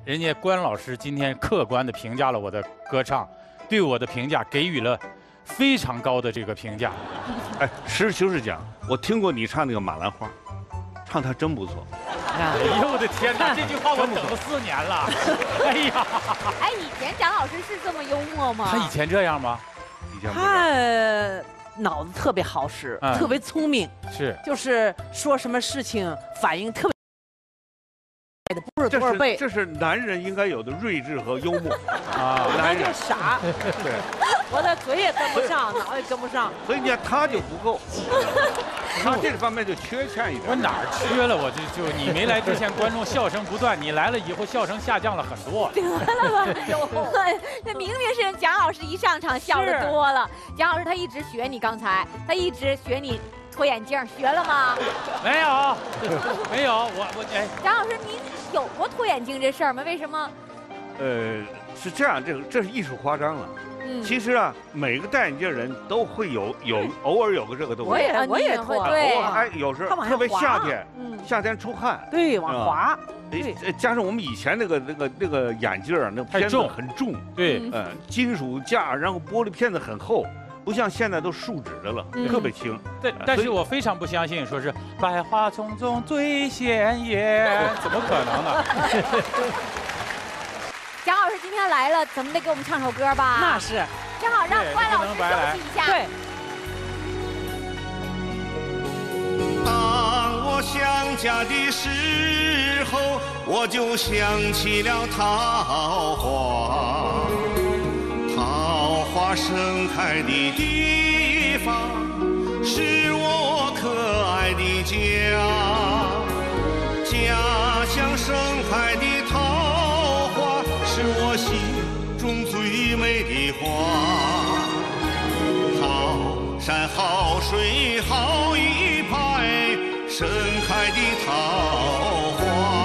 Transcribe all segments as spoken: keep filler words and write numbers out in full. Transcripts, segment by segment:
人家关老师今天客观的评价了我的歌唱，对我的评价给予了非常高的这个评价。 哎，实事求是讲，我听过你唱那个《马兰花》，唱的真不错。 哎呦我的天哪，这句话我等了四年了。哎呀， 哎，以前蒋老师是这么幽默吗？ 他以前这样吗？ 以前不他脑子特别好使， 嗯特别聪明， 是， 就是说什么事情反应特别。的不是这是多少倍， 这是男人应该有的睿智和幽默啊， 他就男人傻， 对， 我的嘴也跟不上，脑也跟不上， 所以你看他就不够，他这方面就缺欠一点。 我哪儿缺了？我就就你没来之前，观众笑声不断，你来了以后，笑声下降了很多。 得了吧，这明明是蒋老师一上场笑的多了，蒋老师他一直学你，刚才他一直学你。脱眼镜学了吗？ 没有，没有，我我哎， 蒋老师，您有过脱眼镜这事儿吗？为什么？ 呃，是这样，这个这是艺术夸张了。 嗯， 其实啊，每个戴眼镜人都会有有偶尔有个这个东西。 我也我也脱， 对， 偶尔还有时候特别夏天， 嗯， 夏天出汗， 对，往滑。 对，加上我们以前那个那个那个眼镜儿，那片子很重， 对， 嗯，金属架，然后玻璃片子很厚。不像现在都树脂的了，嗯、特别轻。 但但是我非常不相信，说是百花丛中最鲜艳，怎么可能呢？ 蒋老师今天来了，怎么得给我们唱首歌吧？ 那是， 正好让关老师休息一下。 对。 当我想家的时候，我就想起了桃花。桃花盛开的地方是我可爱的家，家乡盛开的桃花是我心中最美的花。好山好水好一派，盛开的桃花。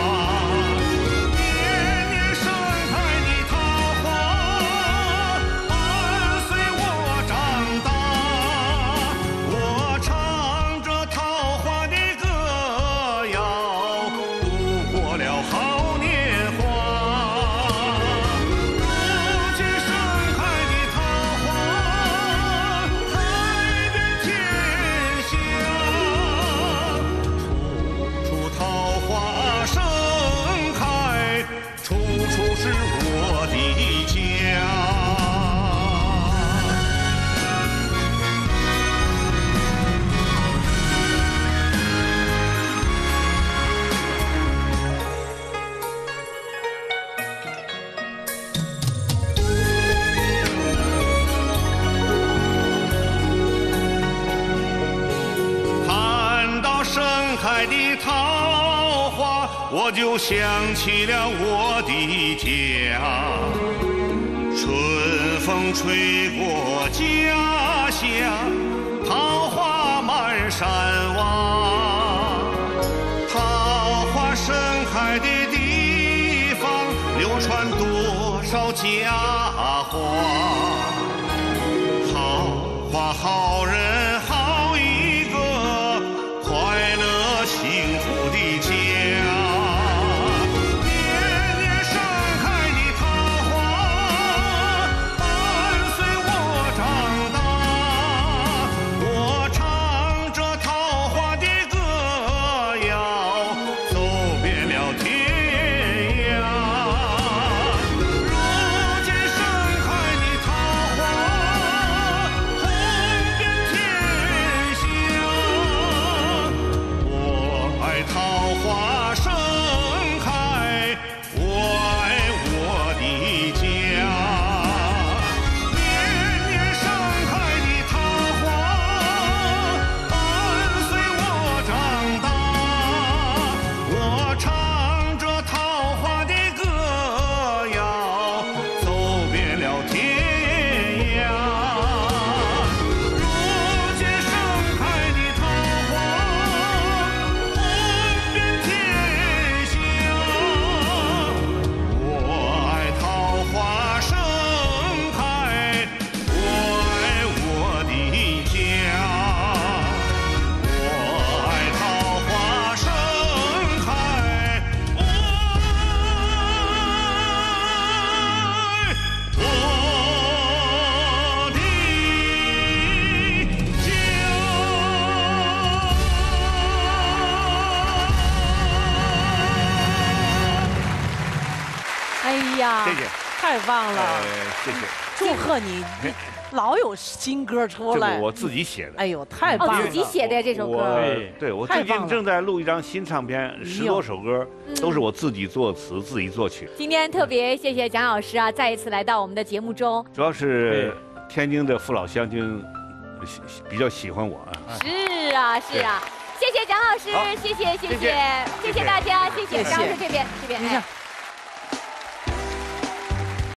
开的桃花，我就想起了我的家。春风吹过家乡，桃花满山望。桃花盛开的地方，流传多少佳话。好花好人好一个，快乐幸福的家。年年盛开的桃花，伴随我长大。我唱着桃花的歌谣，走遍了天涯。如今盛开的桃花，红遍呀， 谢谢， 太棒了！ 呃，谢谢， 祝贺你，你老有新歌出来这个。我自己写的。 哎呦，太棒哦， 了！ 自己写的这首我歌， 对对我最太棒了近正在录一张新唱片，十多首歌嗯都是我自己作词、自己作曲。 今天特别谢谢蒋老师啊，再一次来到我们的节目中。 主要是天津的父老乡亲喜比较喜欢我啊。 是啊，是啊，谢谢蒋老师好， 谢谢谢谢谢谢谢谢大家，谢谢谢谢蒋老师这边这边，哎你看。